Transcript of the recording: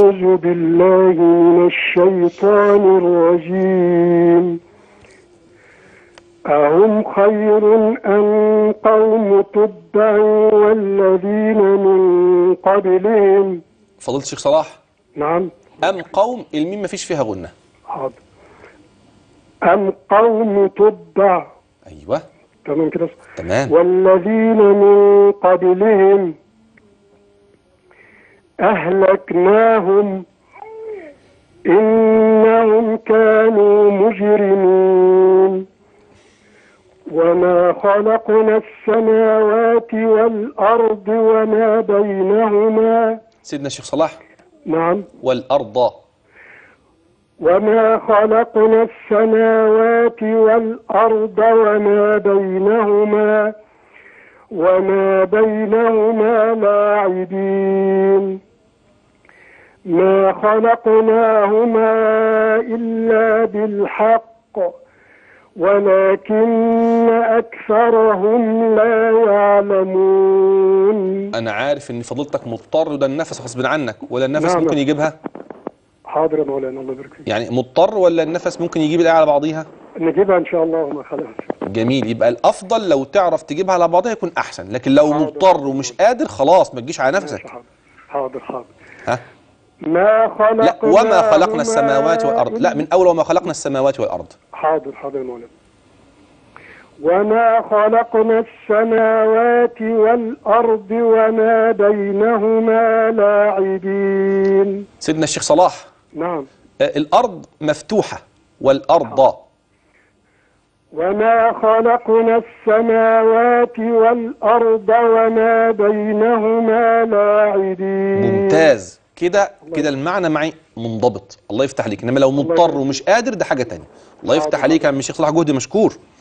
أعوذ بالله من الشيطان الرجيم. أهم خير أم قوم تبع والذين من قبلهم؟ فضيلة الشيخ صلاح. نعم. أم قوم الميم مفيش فيها غنة. حاضر. أم قوم تبع. أيوه تمام كده. تمام. والذين من قبلهم أهلكناهم إنهم كانوا مجرمين وما خلقنا السماوات والأرض وما بينهما. سيدنا الشيخ صلاح. نعم. والأرض. وما خلقنا السماوات والأرض وما بينهما لاعبين ما خلقناهما إلا بالحق ولكن أكثرهم لا يعلمون. أنا عارف إن فضيلتك مضطر وده النفس غصب عنك، ولا النفس نعم. ممكن يجيبها؟ حاضر يا مولانا الله يبارك فيك. يعني مضطر ولا النفس ممكن يجيب الآية على بعضيها؟ نجيبها إن شاء الله وما خلاص. جميل، يبقى الأفضل لو تعرف تجيبها على بعضها يكون أحسن، لكن لو مضطر ومش قادر خلاص ما تجيش على نفسك. حاضر. ها؟ ما خلقنا لا، وما خلقنا السماوات والأرض، لا من أول وما خلقنا السماوات والأرض. حاضر يا مولانا. وما خلقنا السماوات والأرض وما بينهما لاعبين. سيدنا الشيخ صلاح. نعم. الأرض مفتوحة والأرض. وما خلقنا السماوات والأرض وما بينهما لاعبين. ممتاز، كده المعنى معي منضبط. الله يفتح عليك. انما لو مضطر ومش قادر ده حاجة تانية. الله يفتح عليك يا عم الشيخ صلاح، جهد مشكور.